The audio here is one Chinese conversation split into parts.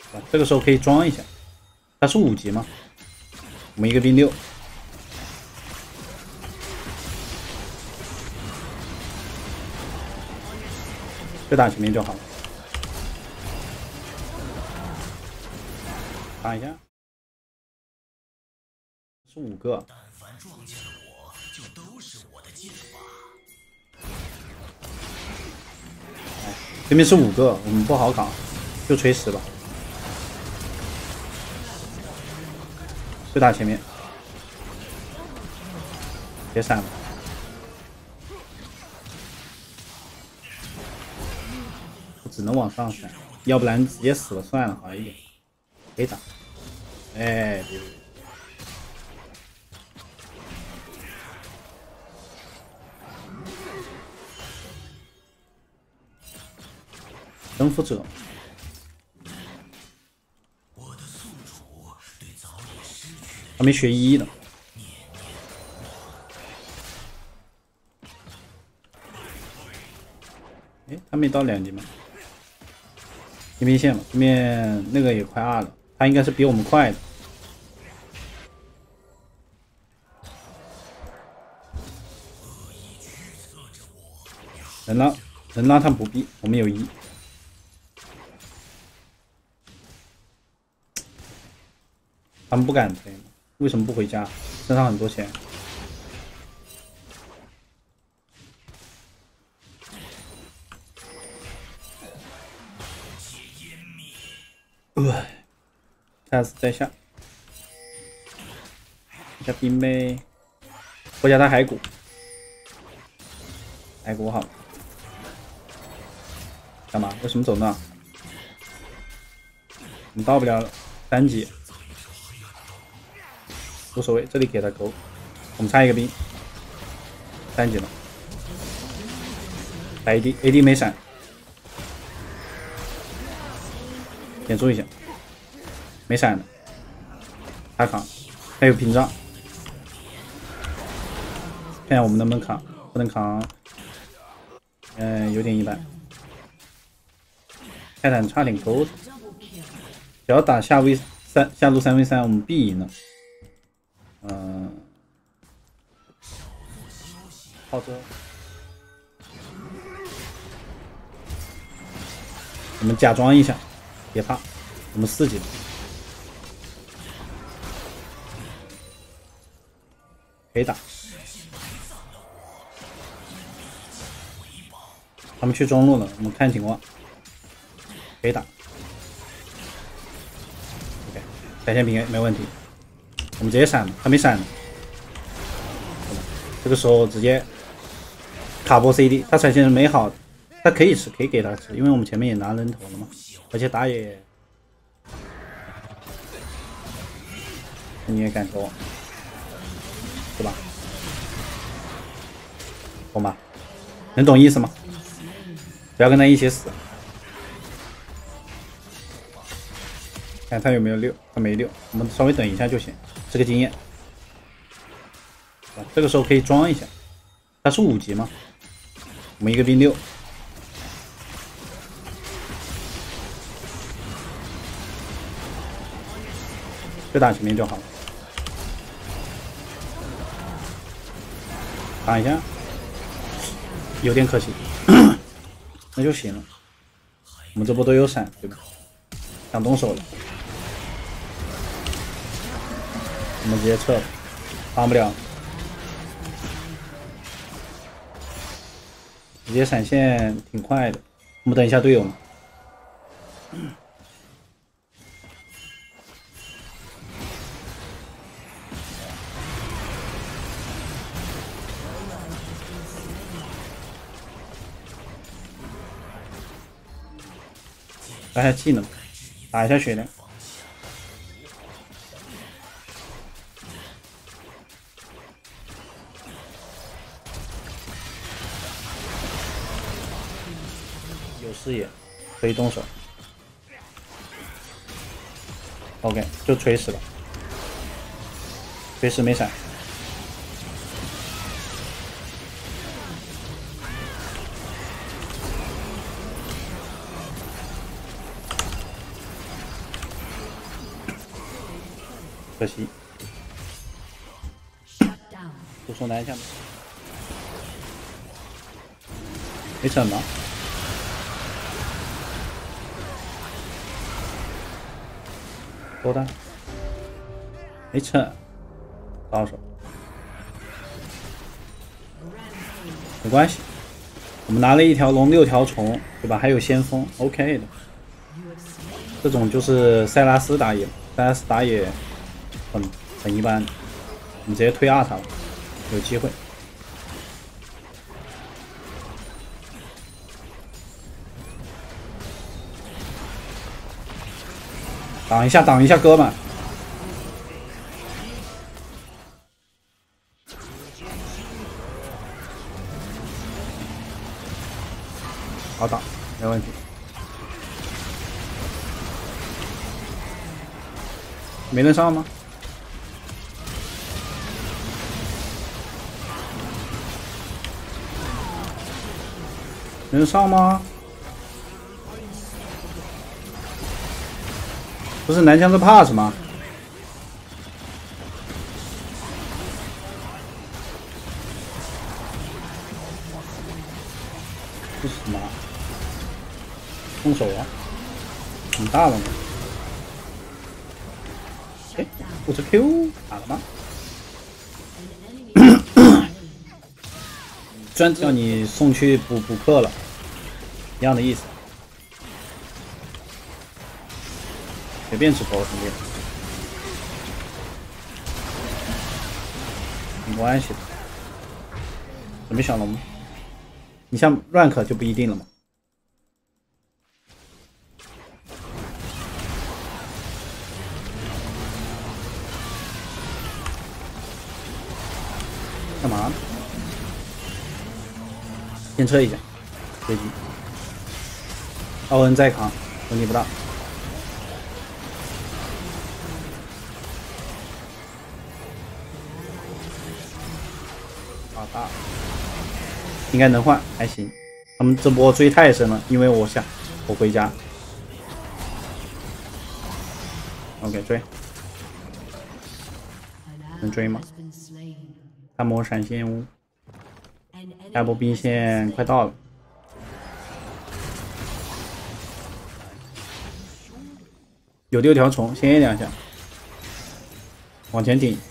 这个时候可以装一下，它是5级嘛，我们一个兵6，就打前面就好了，打一下，是5个。对面是5个，我们不好扛，就锤死吧。就打前面，别闪了。我只能往上闪，要不然直接死了算了，好一点。可以打。哎，别。征服者，还没学1呢。哎，他没到2级吗？天边线嘛，对面那个也快2了，他应该是比我们快的。能让他不逼，我们有1。他们不敢推，为什么不回家？身上很多钱。下次再下，下兵呗。回家他骸骨，骸骨好。干嘛？为什么走那？我们到不了3级。无所谓，这里给他勾，我们差一个兵，3级了。打 AD 没闪，点注一下，没闪的，他扛，他有屏障，看下我们能不能扛，不能扛，有点一般。泰坦差点勾，只要打下路3v3，我们必赢了。炮车，我们假装一下，别怕，我们4级了，可以打。他们去中路了，我们看情况，可以打。OK， 闪现平 A 没问题，我们直接闪了，他没闪呢。这个时候直接卡波 CD， 他闪现是没好，他可以吃，可以给他吃，因为我们前面也拿人头了嘛，而且打野你也敢勾，对吧？懂吧？能懂意思吗？不要跟他一起死。看他有没有6，他没6，我们稍微等一下就行，是个经验。这个时候可以装一下，他是5级嘛，我们一个兵6，就打前面就好了，打一下，有点可惜，那就行了。我们这波都有闪，对吧？想动手了，我们直接撤了，帮不了。直接闪现挺快的，我们等一下队友嘛。打一下技能，打一下血量。有视野，可以动手。OK， 就锤死了，锤死没闪。 可惜。不说南下吗？没成吗？多大？没成，到手。没关系，我们拿了一条龙6条虫，对吧？还有先锋 ，OK 的。这种就是塞拉斯打野，塞拉斯打野很一般，你直接推2塔了，有机会。挡一下，挡一下，哥们！好打，没问题。没能上吗？能上吗？不是南枪是 pass 吗？这是什么？动手啊！很大了吗？哎，我这 Q 打了吗？专叫你送去补课了，一样的意思。随便吃头兄弟，没关系的。准备小龙吗？你像 rank 就不一定了嘛。干嘛呢？先撤一下，随机。奥恩再扛，问题不大。好大，应该能换，还行。他们这波追太深了，因为我回家。OK 追，能追吗？看魔闪现屋，下一波兵线快到了。有6条虫，先 A 2下，往前顶。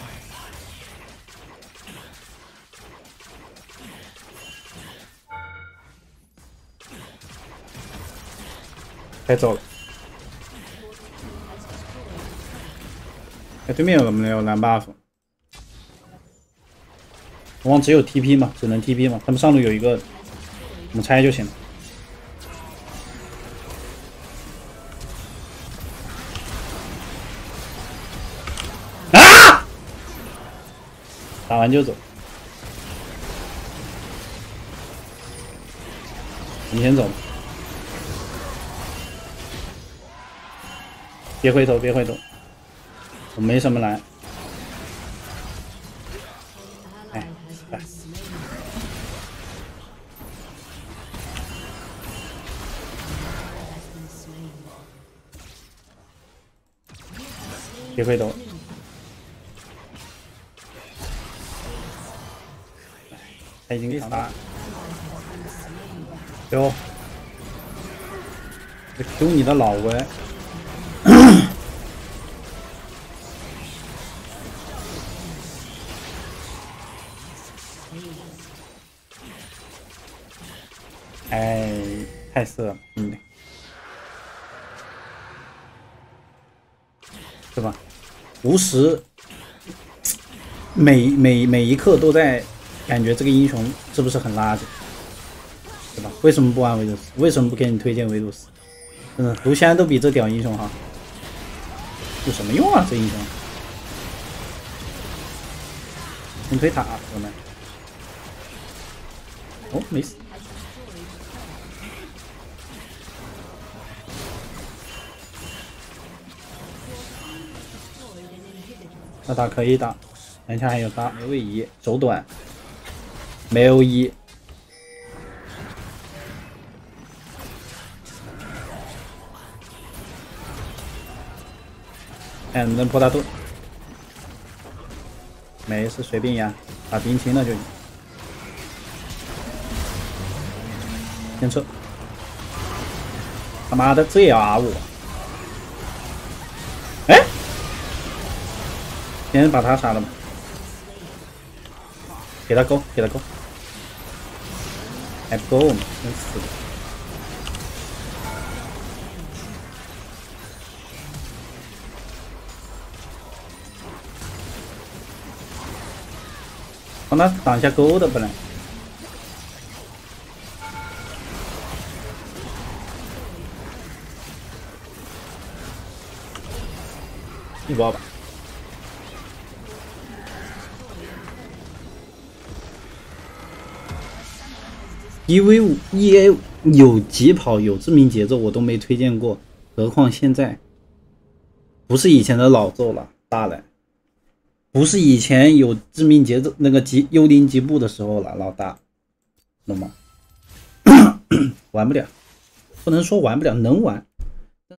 该走了。哎，对面有没有蓝 buff？ 龙王只有 TP 嘛，只能 TP 嘛。他们上路有一个，我们拆就行了。啊！打完就走。你先走。别回头，别回头，我没什么蓝。哎，来，别回头。他已经扛大。哟，这 Q 你的老喂！哎，太色了，是吧？无时每一刻都在感觉这个英雄是不是很垃圾，对吧？为什么不玩维杜斯？为什么不给你推荐维杜斯？真的，卢锡安都比这屌英雄好，有什么用啊？这英雄能推塔，哥们。哦，没死。那打可以打，南下还有打，没位移，手短，没 OE。看能不能破大盾。 没事，随便压，打冰清了就。先撤！他妈的，这也压我！哎，先把他杀了吧，给他勾，给他勾，还不够吗？真死的！帮他挡一下勾的，本来。一波吧。EA 有疾跑有致命节奏我都没推荐过，何况现在不是以前的老咒了，大人，不是以前有致命节奏那个幽灵疾步的时候了，老大，懂吗？玩不了，不能说玩不了，能玩。